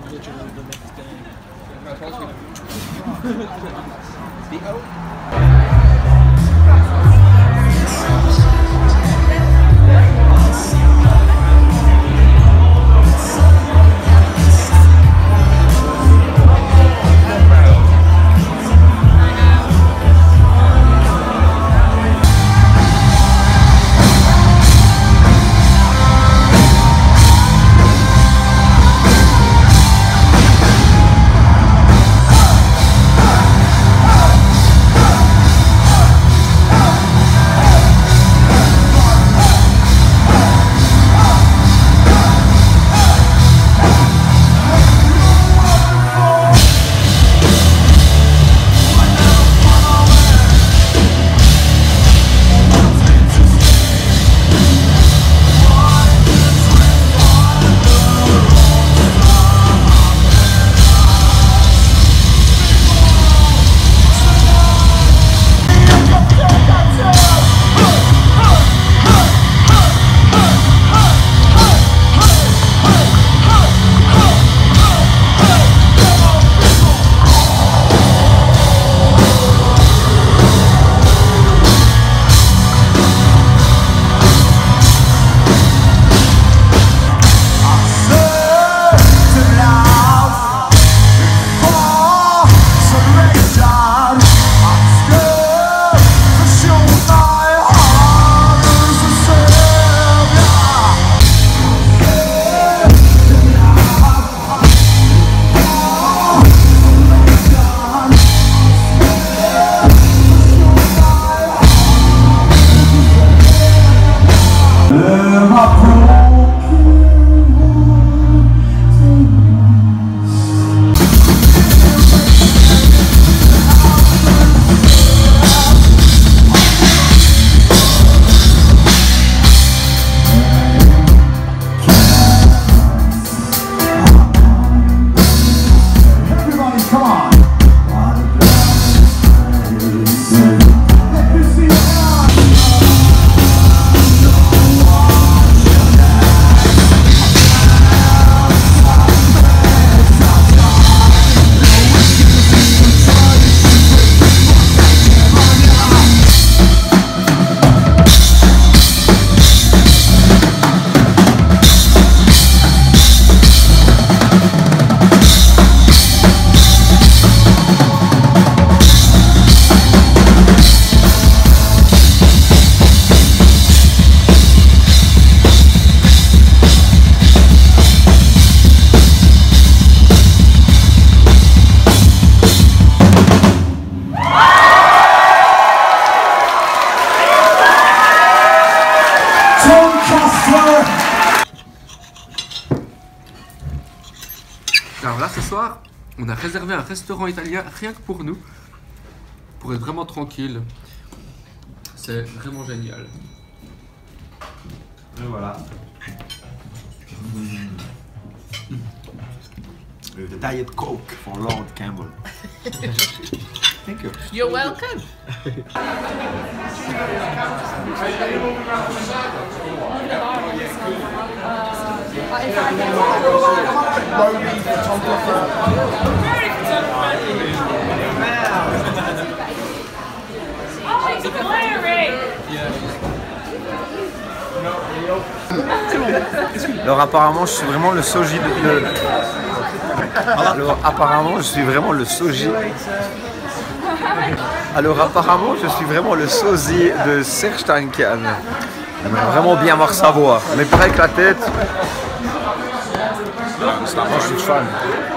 Alors là, ce soir, on a réservé un restaurant italien rien que pour nous, pour être vraiment tranquille. C'est vraiment génial. Et voilà. The Diet Coke for Lord Campbell. Thank you. You're welcome. Alors apparemment je suis vraiment le soji de... Alors apparemment je suis vraiment le soji... Alors apparemment je suis vraiment le sosie de Serge Tankian. J'aimerais vraiment bien voir sa voix, mais pareil que la tête... Moi je suis fan.